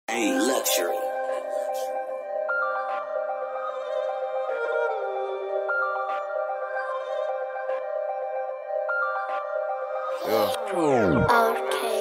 A luxury. Yeah. Okay.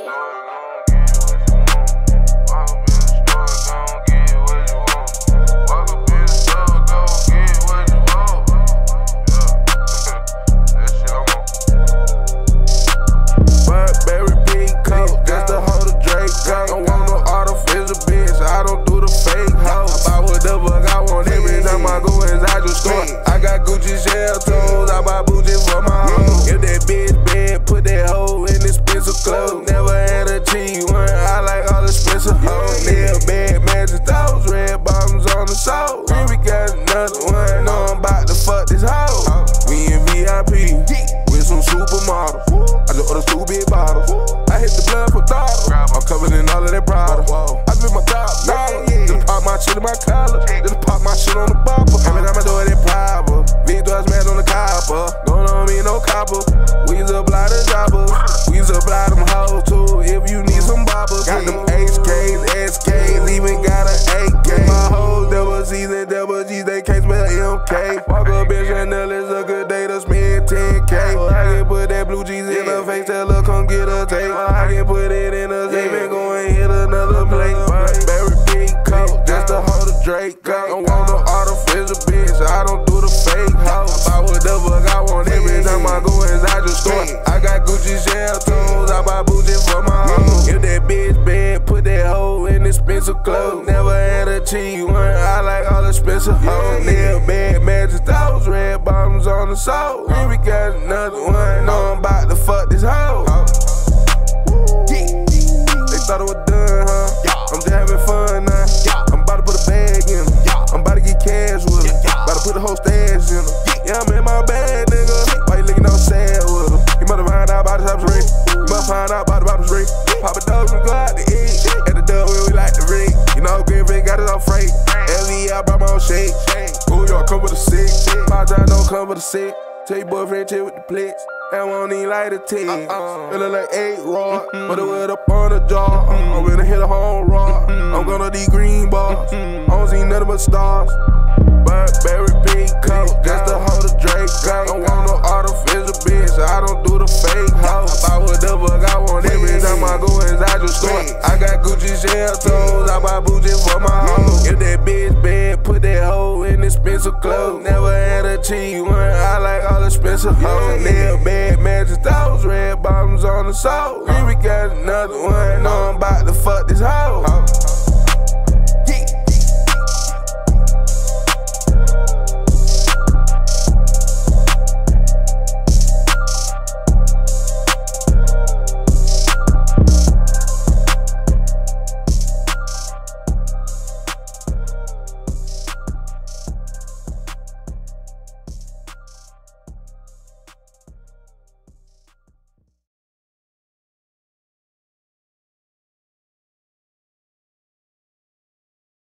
Burberry pink coat, just to hold a Drake coat. Don't want no artificial bitch, I don't do the fake hoe. I buy whatever I want every time I go inside your store. I got Gucci shell toes, I buy bougie for my home. If that bitch bad, put that hoe in expensive clothes. Never had a cheap one, I like all expensive hoes. Nail bad matches, those red bottoms on the soul. Then we got another one, know I'm about to fuck this hoe. We in VIP, with some supermodels. I just ordered 2 big bottles. I hit the blood for throttle. I'm covered in all of that Prada. I spent my top dollar. Just pop my shit in my collar. Just pop my shit on the bopper. Every time I do it, it proper. Victor smash on the copper. Don't know me no copper. We supply the choppers. We supply them hoes too. If you need some boppers. Got them HKs, SKs, even got an AK. My hoes, double C's and double G's, they can't spell MK. Walk up in Chanel, it's a good day to spend 10K. I can put that blue G's in her face, tell her come get a tape. I can put it in a safe and go and hit another plate. Burberry pink coat, just to hold a Drake coat. Don't want no artificial bitch, I don't do the fake hoe. I buy whatever I want every time I go inside your store. I got Gucci shell toes, I buy bougie for my home. If that bitch bad, put that hoe in expensive clothes. Never had a cheap one, I like all expensive hoes. Nail bad matches, those red bottoms on the soul. Then we got another one, know I'm about to fuck this hoe. They thought it was done, huh? I'm just having fun now. I'm about to put a bag in them. I'm about to get cash with them. About to put a whole stash in them. Yeah, I'm in my bag, nigga. Why you looking all sad with them? You must find out about the top street. You must find out about the bottom street. Pop a dog and go out to eat. At the dub where we like to read. You know, Green Rig got it all freight. LE, I brought my own shake. New York come with a 6. My time don't come with a 6. Tell your boyfriend chill with the blitz. I won't even like a 10. It look like 8 raw, but it went up on the jaw. I'm gonna hit a home raw. I'm gonna do green balls. I don't see nothing but stars. Burberry pink coat, just to hold a Drake coat. Don't want no artificial bitch, I don't do the fake hoe. I buy whatever I want every time I go inside your store. I got Gucci shell toes, I buy bougie for my home. If that bitch bad, put that hoe in expensive clothes. Never had a cheap one, I like all expensive hoes. Nail bad matches, those red bottoms on the soul. Then we got another one, know I'm about to fuck this hoe.